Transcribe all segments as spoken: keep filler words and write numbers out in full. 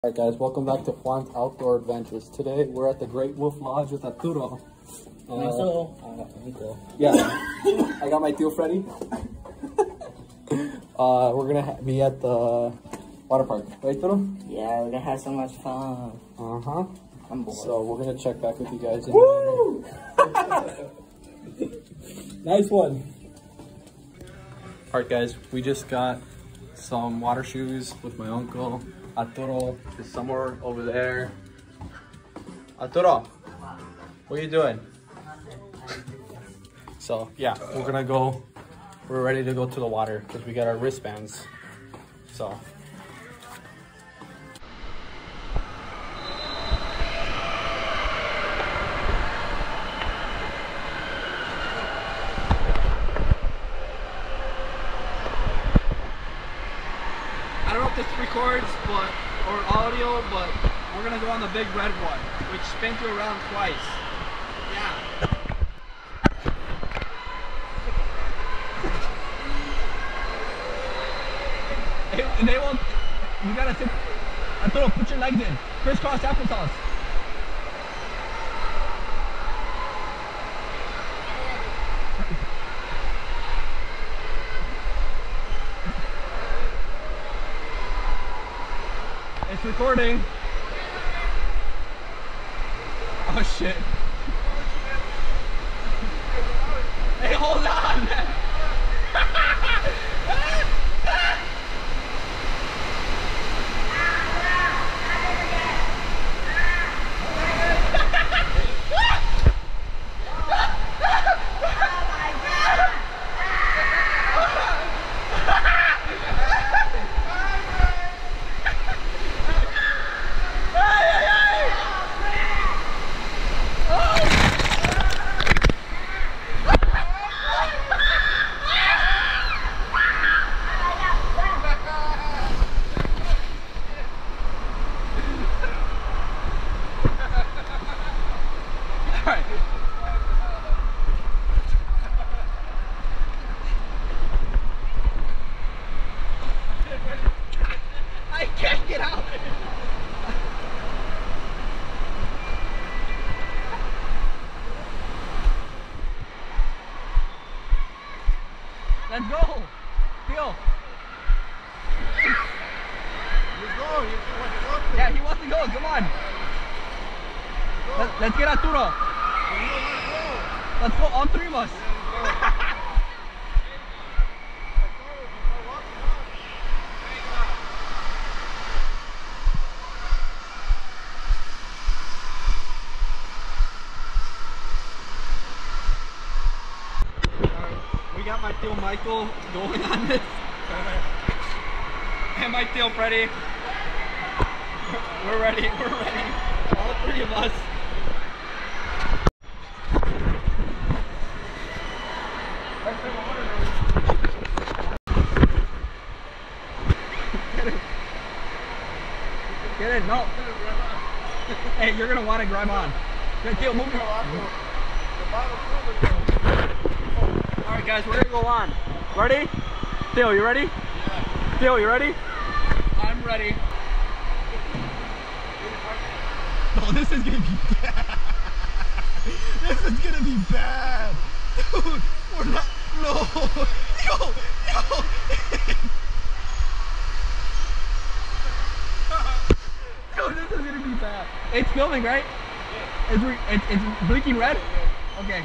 Alright guys, welcome back to Juan's Outdoor Adventures. Today we're at the Great Wolf Lodge with Arturo. Uh, uh, yeah, I got my tío Freddy. uh, we're gonna be at the water park, right Arturo? Yeah, we're gonna have so much fun. Uh-huh. I'm bored. So we're gonna check back with you guys in Woo! Nice one. Alright guys, we just got some water shoes with my uncle. Arturo is somewhere over there. Arturo, what are you doing? So yeah, we're gonna go. We're ready to go to the water because we got our wristbands. So. I don't know if this records, but or audio, but we're gonna go on the big red one, which spins you around twice. Yeah. And they won't. You gotta sit. Arturo, put your legs in. Crisscross applesauce. It's recording. Oh shit. Hey, hold on. I can't get out. Let's go. Theo. Let's go. You want to go? Yeah, he wants to go. Come on. Let, let's get Arturo. Let's go, all three of us. We got my tío Michael going on this. And my tío Freddy. We're ready, we're ready. All three of us. Get in, no. Hey, you're gonna want to grab on. Good deal, move your Alright guys, we're gonna go on. Ready? Theo, you ready? Yeah. Theo, you ready? I'm ready. No, this is gonna be bad. This is gonna be bad. Dude, we're not, no. Yo, yo. Dude, this is gonna be bad. It's filming, right? Yeah. It's, it's, it's blinking red? Yeah. Okay.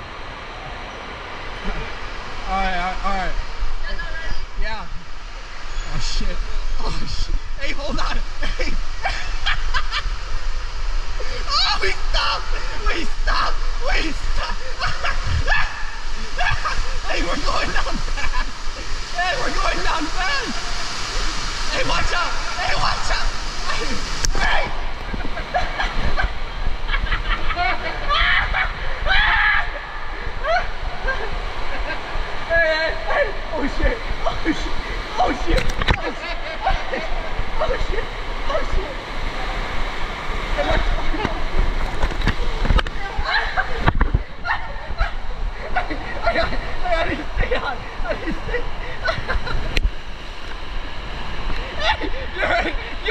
Alright, alright, alright. Yeah. Oh shit. Oh shit. Hey, hold on. Hey. Oh, we stopped! We stopped! We stopped! Hey, we're going down fast! Hey, we're going down fast! Hey, watch out! Hey, watch out! Hey! Hey, hey, hey! Oh shit! Oh shit! Oh shit! Oh shit! Oh shit! Oh shit! Hey, watch out! I got, I got to stay on. I got to stay. Hey, you're right.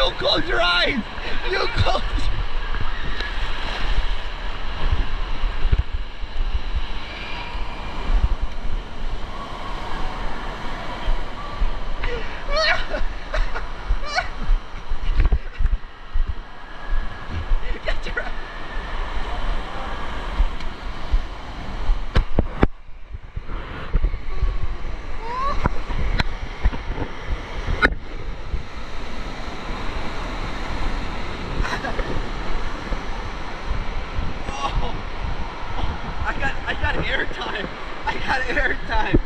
got air time.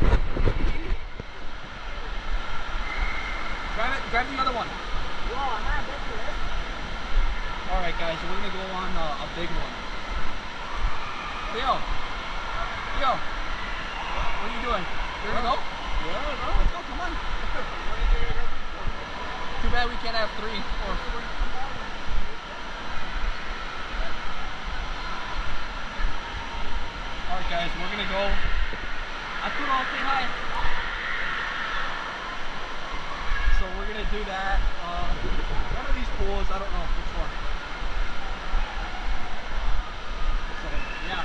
Grab it, grab the other one. Alright guys, so we're gonna go on uh, a big one. Theo! Theo! What are you doing? You ready to go? Yeah, no. Let's go, come on. Too bad we can't have three or four. Alright guys, we're gonna go. Arturo, say hi. So we're gonna do that. Uh, one of these pools, I don't know which one. So, yeah.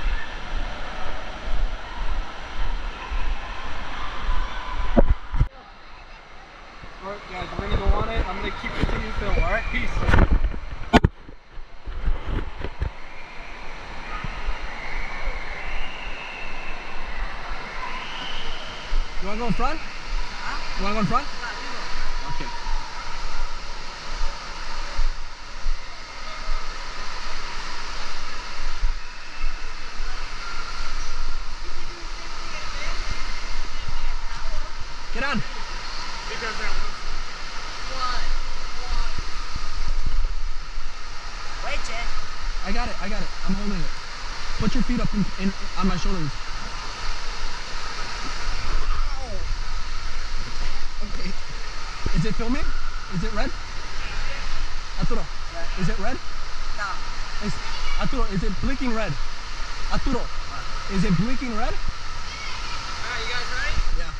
Alright guys, we're gonna go on it. I'm gonna keep continuing film, alright? Peace. You wanna go in front? Huh? You wanna go in front? Okay. Get on. Wait, Jen. I got it, I got it. I'm holding it. Put your feet up in, in, on my shoulders. Okay. Is it filming? Is it red? Arturo, is it red? No. Is, Arturo, is it blinking red? Arturo, is it blinking red? Alright, you guys ready? Yeah.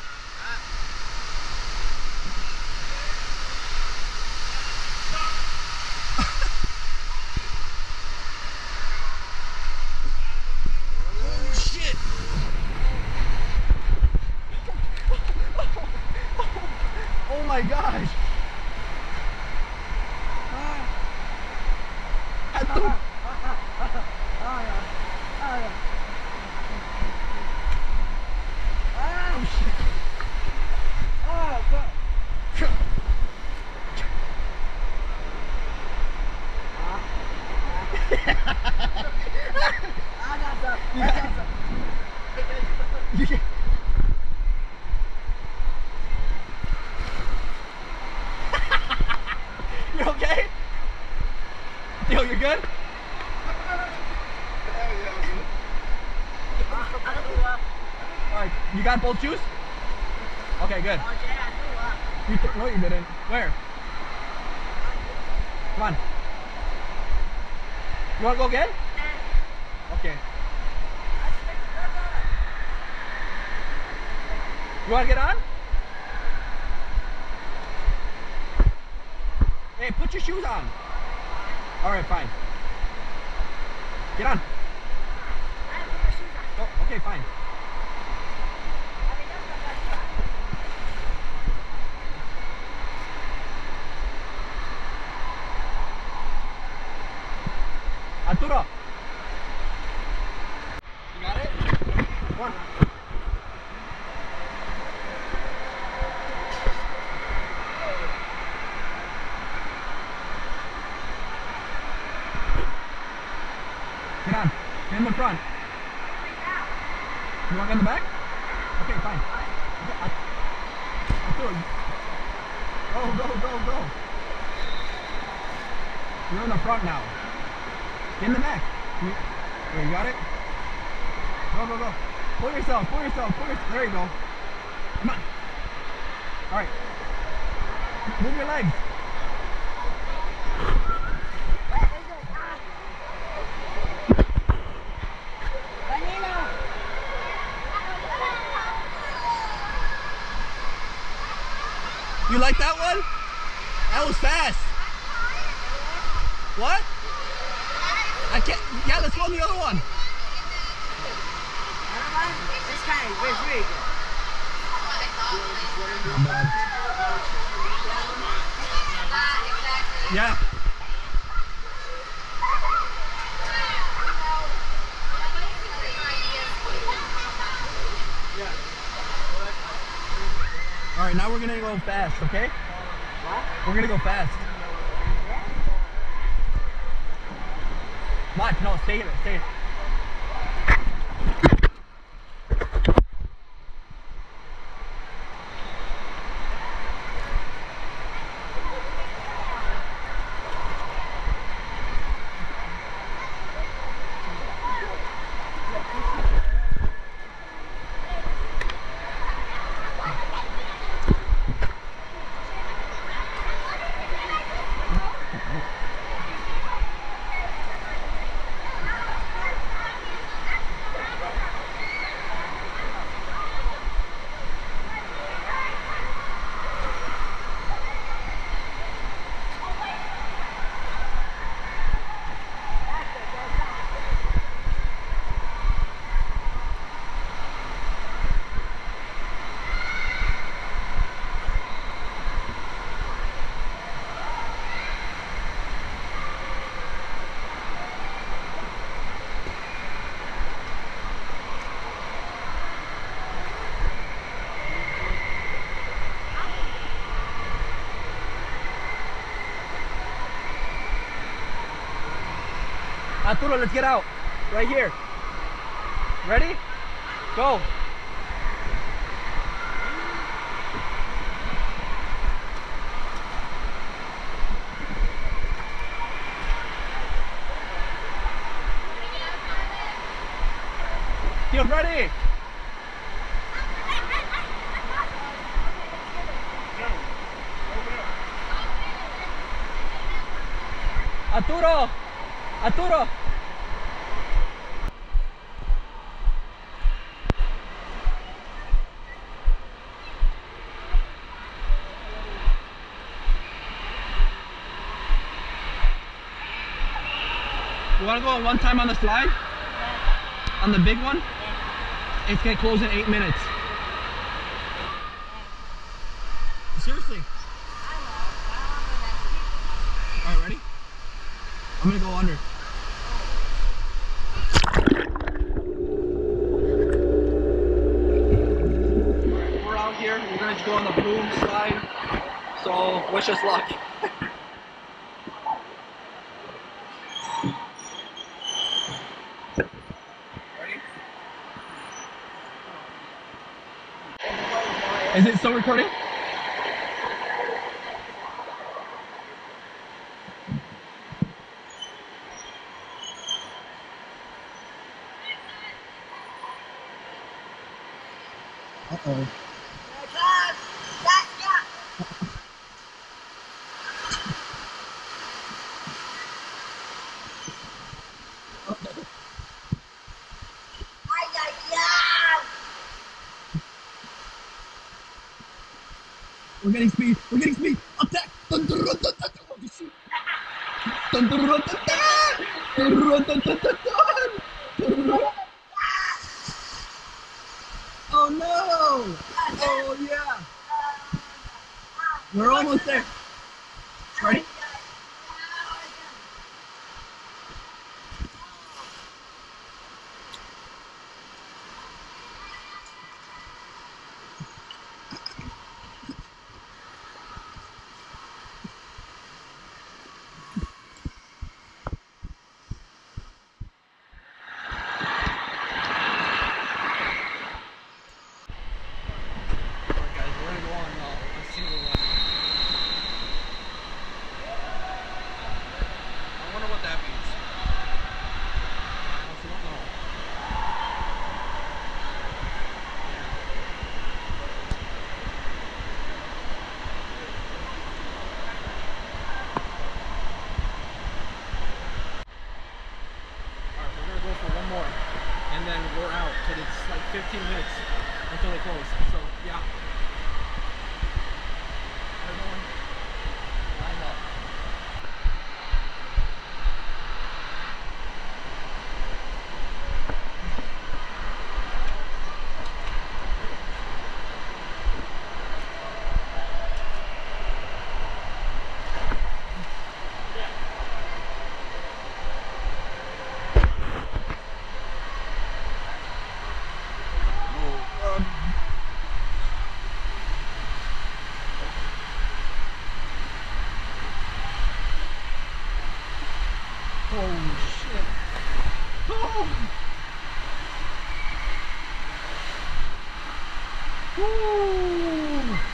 Oh shit! Oh my gosh! Arturo! Oh shit! You can't. You okay? Theo, you're good? Alright, you got both shoes? Okay, good. You th no, you didn't. Where? Come on. You wanna go again? Okay. You wanna get on? Hey, put your shoes on. Alright, fine. Get on. Oh, okay, fine. Arturo. You got it? One. Get on. Get in the front. You want to get in the back? Okay, fine. Okay, Arturo. Go, go, go, go. You're in the front now. Get in the back. You, there, you got it? Go, go, go. Pull yourself, pull yourself, pull yourself. There you go. Come on. Alright. Move your legs. You like that one? That was fast. What? I can't. Yeah, let's go on the other one. This guy is really good. Not bad. Yeah. All right, now we're gonna go fast, okay? What? We're gonna go fast. Watch, no, stay here, stay here. Arturo, let's get out. Right here. Ready? Go. Get ready. Arturo. Arturo. You want to go one time on the slide? On the big one? It's going to close in eight minutes. Seriously. Alright, ready? I'm going to go under. We're out here. We're going to go on the Bloom slide. So, wish us luck. Is it still recording? Uh-oh. We're getting speed. We're getting speed. Attack! Dun, dun, dun, dun, dun, oh, shoot. Dun, dun, dun, dun, dun. Dun, dun, dun, dun, dun. Dun, dun. Oh no! Oh yeah! We're almost there. Ready? And then we're out, but it's like fifteen minutes until they close. So yeah. Everyone, line up. Oh shit. Oh. Woo.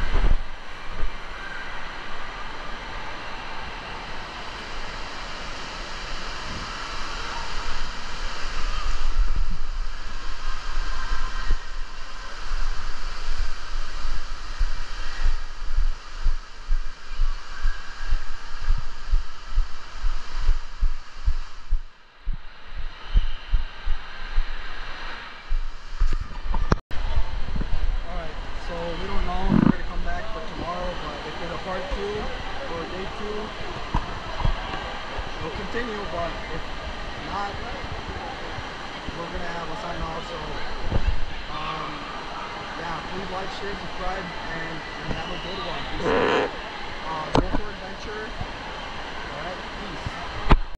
Part two or day two, we'll continue, but if not, we're gonna have a sign off. So um yeah, please like, share, subscribe, and, and have a good one. Uh, go for adventure. All right, peace.